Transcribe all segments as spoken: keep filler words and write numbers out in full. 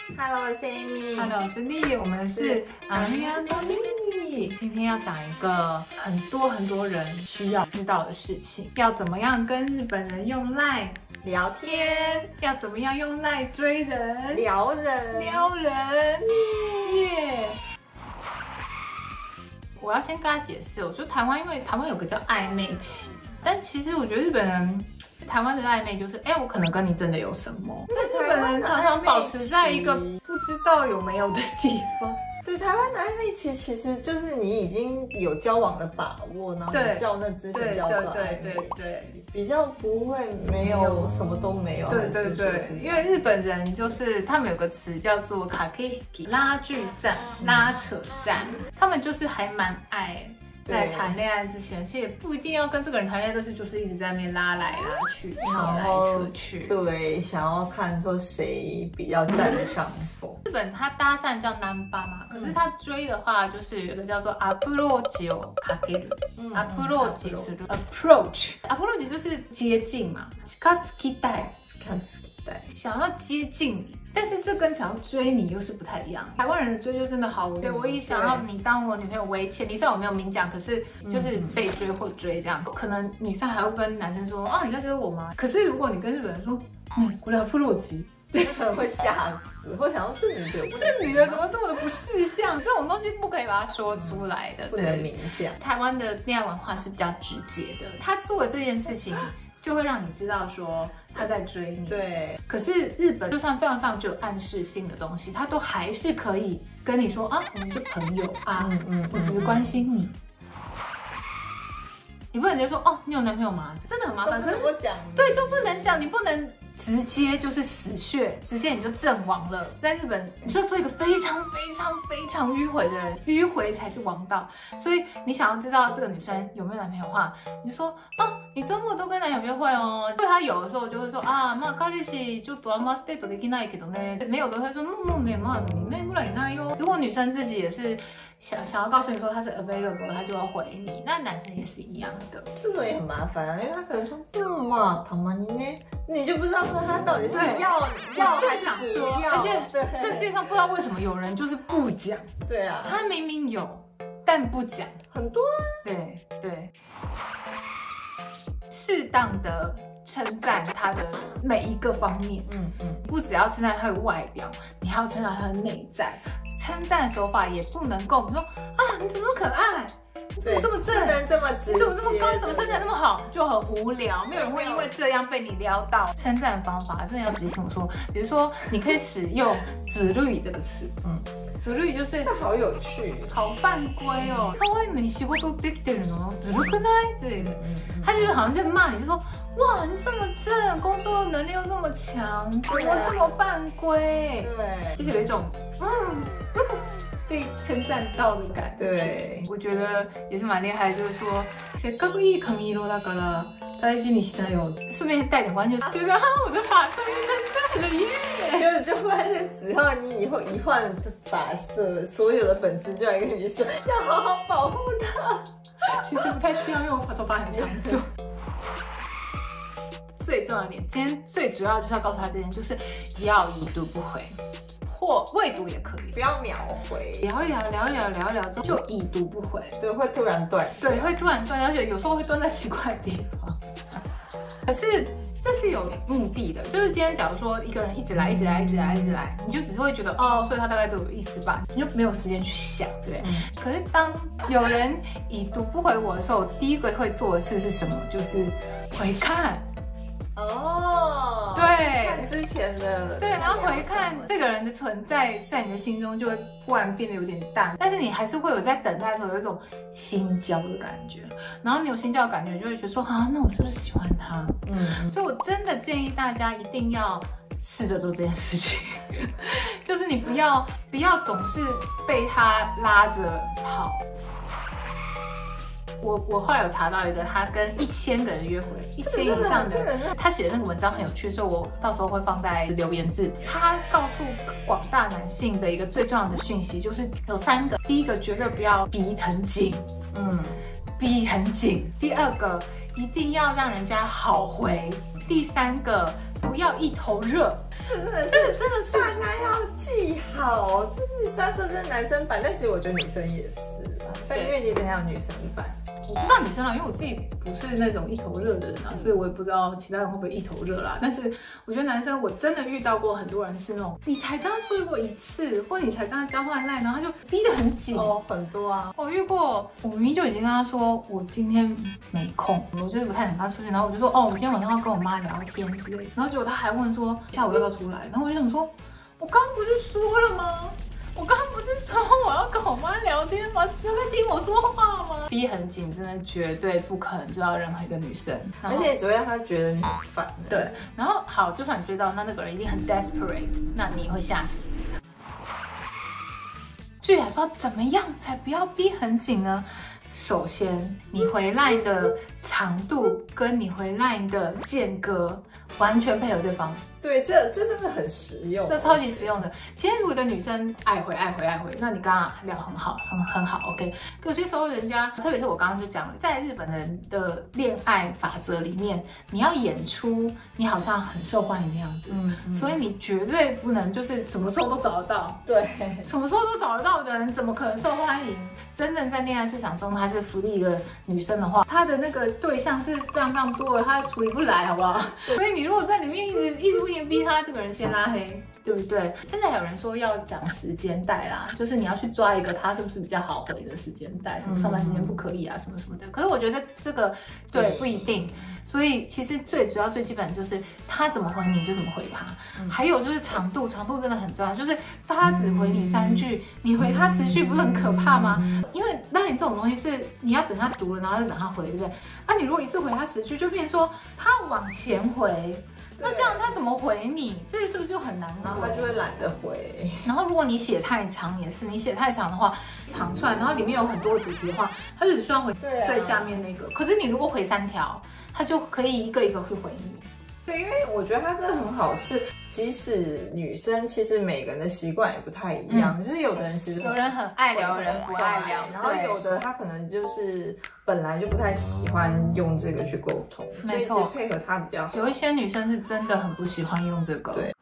Hello， 我是 Amy。 Hello， 我是丽，我们是阿米亚多丽。今天要讲一个很多很多人需要知道的事情，要怎么样跟日本人用 LINE 聊天， 要怎么样用 LINE 追人、 撩人、 撩人，耶！我要先跟他解释，我说台湾因为台湾有个叫暧昧期，但其实我觉得日本人。台湾的暧昧就是，哎、欸，我可能跟你真的有什么？但日本人常常保持在一个不知道有没有的地方。 对，台湾的暧昧期其实就是你已经有交往的把握，然后你叫那之前交往的暧昧，对对对，比较不会没有什么都没有。 对对对，因为日本人就是他们有个词叫做卡 K 拉锯战、拉扯战，他们就是还蛮爱。在谈恋爱之前，其实也不一定要跟这个人谈恋爱，但是就是一直在那边拉来拉去、扯来扯去。 对，想要看说谁比较占上风。 日本他搭讪叫ナンパ嘛，可是他追的话就是有一个叫做アプローチをかける。アプローチする approach， approach 就是接近嘛。近づきたい， 近づきたい， 想要接近你。但是这跟想要追你又是不太一样。台湾人的追就真的好无聊，对我也想要你当我女朋友为前提，虽然我没有明讲，可是就是被追或追这样。可能女生还会跟男生说，哦，你在追我吗？可是如果你跟日本人说，嗯，我聊普洛吉， 可能会吓死，会想到这女的， 这女的怎么这么的不识相？这种东西不可以把它说出来的， 不能明讲。台湾的恋爱文化是比较直接的，他做了这件事情。就会让你知道说他在追你。 对。 可是日本就算非常非常具有暗示性的东西，他都还是可以跟你说啊，我们是朋友啊，嗯嗯，我只是关心你。你不能直接说哦，你有男朋友吗？真的很麻烦。 可是我讲， 对，就不能讲，你不能直接就是死穴，直接你就阵亡了。在日本，你就做一个非常非常非常迂回的人，迂回才是王道。所以你想要知道这个女生有没有男朋友的话，你就说哦，你周末都跟男友约会哦。对她有的时候就会说啊，まあ彼氏ちょっとあんまステートできないけどね。没有的会说もうねまあにねんぐらいいないよ。如果女生自己也是想想要告诉你说她是 available， 她就会回你。那男生也是一样的。 这种也很麻烦啊，因为他可能说嗯嘛，たまにね，你就不知道说他到底是要要还是不要。 而且这世界上不知道为什么有人就是不讲。 对啊， 他明明有，但不讲， 很多啊。 对对，适当的称赞他的每一个方面，嗯嗯，不只要称赞他的外表，你还要称赞他的内在。称赞的手法也不能够，你说啊，你怎么那么可爱？你怎么这么正？ 不能这么直接。 你怎么这么高？你怎么身材那么好？就很无聊，没有人会因为这样被你撩到。称赞方法真的要仔细听我说，比如说你可以使用“ずるい”这个词，嗯，ずるい就是这好有趣， 好犯规哦。可愛いのに仕事できてるのずるくない之类的，他就是好像在骂你，就说哇，你这么正，工作能力又这么强，怎么这么犯规？ 对， 就是有一种嗯。被称赞到的感觉， 对， 我觉得也是蛮厉害的。就是说，せっかくいい髪色だから大事にしたよ。顺便带点关注，觉得啊，我的发色变成这样了耶！ 就是就发现，只要你以后一换发色，所有的粉丝就来跟你说，要好好保护它。 其实不太需要，因为我头发很长久。最重要一点，今天最主要就是要告诉他这件，就是不要已读不回。或未读也可以， 不要秒回， 聊一聊，聊一聊，聊一聊之后就已读不回， 对，会突然断， 对，会突然断，而且有时候会断在奇怪的地方。可是这是有目的的，就是今天假如说一个人一直来，一直来，一直来，一直来，你就只是会觉得哦，所以他大概对我有意思吧，你就没有时间去想，对。嗯、可是当有人已读不回我的时候，第一个会做的事是什么？就是回看。 哦， 对， 看之前的， 对，然后回看这个人的存在，在你的心中就会忽然变得有点淡，但是你还是会有在等待的时候有一种心焦的感觉，然后你有心焦的感觉，就会觉得说啊，那我是不是喜欢他？嗯，所以我真的建议大家一定要试着做这件事情，就是你不要不要总是被他拉着跑。我我后来有查到一个，他跟一千个人约会，一千以上的，他写的那个文章很有趣，所以我到时候会放在留言字。他告诉广大男性的一个最重要的讯息，就是有三个：第一个，绝对不要逼很紧，嗯，逼很紧；第二个，一定要让人家好回；第三个， 不要一头热， 这真的， 这个真的是大家要记好。就是虽然说这是男生版，但其实我觉得女生也是啦。但因为你等一下有女生版， 我不知道女生啦，因为我自己不是那种一头热的人啊，所以我也不知道其他人会不会一头热啦。但是我觉得男生，我真的遇到过很多人是那种，你才刚出去过一次，或者你才跟他交换赖，然后他就逼得很紧。 哦，很多啊。 我遇过，我明明就已经跟他说，我今天没空，我就是不太想跟他出去，然后我就说，哦，我今天晚上要跟我妈聊天之类的，然后结果他还问说，下午要不要出来？然后我就想说，我刚不是说了吗？我刚刚不是说我要跟我妈聊天吗？是在听我说话吗？逼很紧，真的绝对不可能追到任何一个女生， 而且只会让她觉得你很烦。 对，然后好，就算你追到，那那个人一定很 desperate， 那你会吓死。具体来说，怎么样才不要逼很紧呢？首先，你回来的长度跟你回来的间隔完全配合对方。 对，这这真的很实用， 这超级实用的。今天如果一个女生爱回爱回爱回，那你刚刚聊很好，很很好 ，OK。可有些时候人家，特别是我刚刚就讲了，在日本人的恋爱法则里面，你要演出你好像很受欢迎的样子，嗯，嗯所以你绝对不能就是什么时候都找得到， 对， 什么时候都找得到的人，怎么可能受欢迎？真正在恋爱市场中，她是福利一个女生的话，她的那个对象是非常非常多的，她处理不来，好不好？所以你如果在里面一直一直不停逼她，这个人先拉黑，对不对？现在有人说要讲时间带啦，就是你要去抓一个他是不是比较好回的时间带，什么上班时间不可以啊，什么什么的。可是我觉得这个对不一定。所以其实最主要最基本的就是他怎么回你就怎么回他，嗯、还有就是长度，长度真的很重要。就是他只回你三句，嗯、你回他十句，不是很可怕吗？嗯、因为那你这种东西是你要等他读了，然后再等他回，对不对？啊，你如果一次回他十句，就变成说他往前回。那这样他怎么回你？这个是不是就很难回？ 然后他就会懒得回。 然后如果你写太长也是，你写太长的话，长串，然后里面有很多主题的话，他就只需要回最下面那个。啊、可是你如果回三条，他就可以一个一个去回你。 对，因为我觉得他这个很好，是即使女生其实每个人的习惯也不太一样，嗯、就是有的人其实有人很爱聊，有人不爱聊， 然后有的他可能就是本来就不太喜欢用这个去沟通， 没错， 配合他比较好。 有一些女生是真的很不喜欢用这个，对。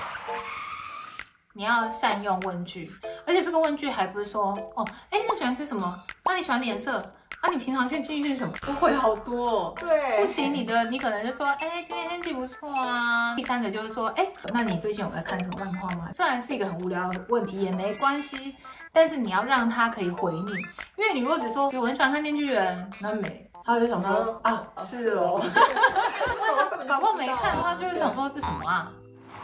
你要善用问句，而且这个问句还不是说哦，哎，你喜欢吃什么？那你喜欢的颜色？啊，你平常去进去是什么？不会好多、哦， 对， 不行，你的你可能就说，哎，今天天气不错啊。第三个就是说，哎，那你最近有在看什么漫画吗？虽然是一个很无聊的问题，也没关系，但是你要让他可以回你，因为你如果只说我很喜欢看电锯人，那没，他就想说啊，是哦，那他宝宝没看，他就会想说这什么啊？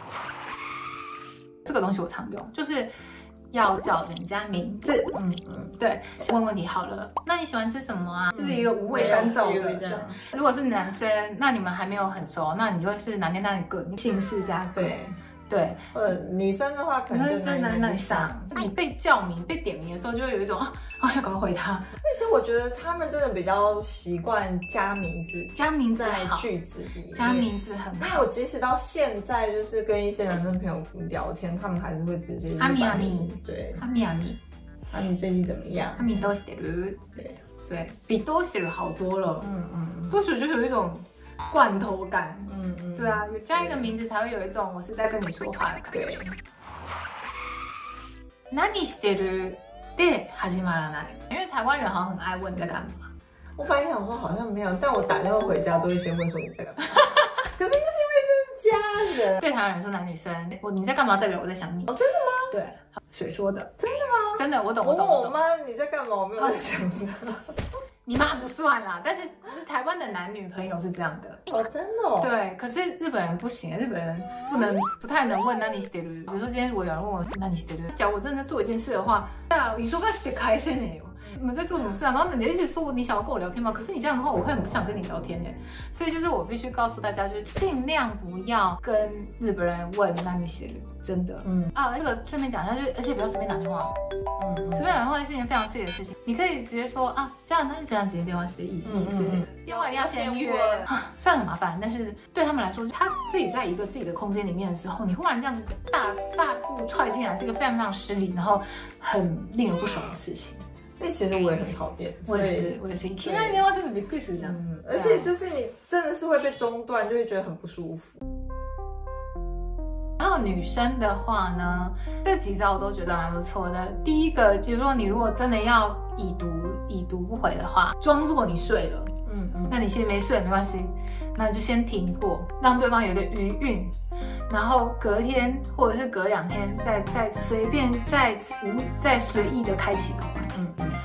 这个东西我常用，就是。要叫人家名字，嗯嗯，对，问问题好了。那你喜欢吃什么啊？就是一个无尾单走的。如果是男生，那你们还没有很熟，那你就会是哪天哪里个姓氏加个。对对， 呃，女生的话可能就在那里上。你被叫名、被点名的时候，就会有一种啊啊要赶快回他。 而且我觉得他们真的比较习惯加名字， 加名字在句子里， 加名字很好。 那我即使到现在，就是跟一些男生朋友聊天，他们还是会直接阿米阿米， 对， 阿米阿米， 阿米最近怎么样？ 阿米都写了，对对，比都写了好多了。嗯嗯，都写就有一种。罐头感，嗯嗯，对啊，有加一个名字才会有一种我是在跟你说话的感觉。对。何してるで始まらない，因为台湾人好像很爱问你在干嘛。 我本来想说好像没有，但我打电话回家都会先问说你在干嘛。可是那是因为这是家人。 对台湾人说男女生，我你在干嘛代表我在想你。 哦，真的吗？ 对，谁说的？ 真的吗？ 真的，我懂， 我懂。 我问我妈你在干嘛，我没有在想她。 你妈不算啦，但是台湾的男女朋友是这样的哦，真的哦。 对，可是日本人不行，日本人不能不太能问何してる。比如说今天我有人问我何してる，假如我真的在做一件事的话，对啊，忙しくて返せねえよ。你们在做什么事啊？然后你一直说你想要跟我聊天吗？可是你这样的话，我会很不想跟你聊天耶。所以就是我必须告诉大家，就是尽量不要跟日本人问何してる，真的。嗯啊，那个顺便讲一下，就而且不要随便打电话。嗯，随便打电话是一件非常刺激的事情。你可以直接说啊，这样那这样直接电话是意义之类的。电话一定要先约，虽然很麻烦，但是对他们来说，他自己在一个自己的空间里面的时候，你忽然这样子大大步踹进来，是一个非常非常失礼，然后很令人不爽的事情。 那其实我也很讨厌， 我也是，我也是。听到电话真的比贵死这样， 而且就是你真的是会被中断，就会觉得很不舒服。 女生的话呢，这几招我都觉得蛮不错的。第一个就是说，你如果真的要已读已读不回的话，装作你睡了，嗯嗯，那你其实没睡没关系，那你就先停过，让对方有一个余韵，然后隔天或者是隔两天再再随便再无再随意的开启口来，嗯嗯。